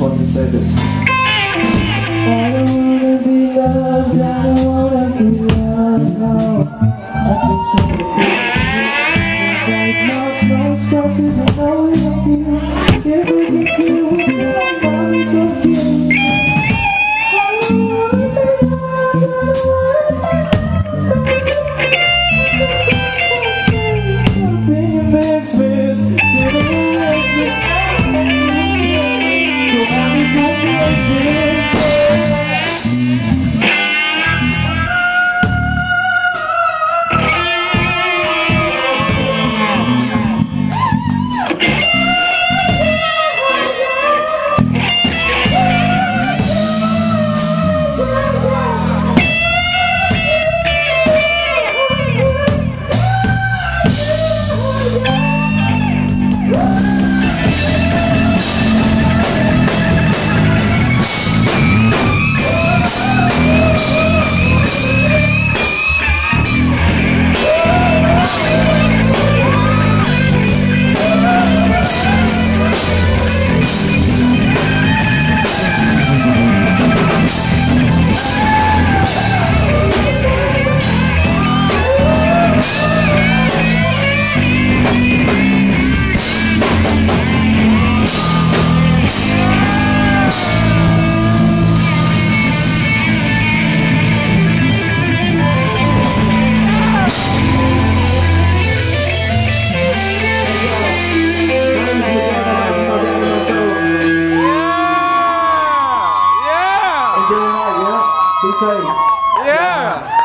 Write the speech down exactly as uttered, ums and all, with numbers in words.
one that said this. I don't wanna be loved, I don't wanna be loved, no. I took some of the cool bright marks, no scratches, I know it's not you. If we can do it, I'm going to kill you. I don't wanna be loved, I don't wanna be loved. Being a mixed fist, sitting in restless. So how we got like this? Be safe. Yeah.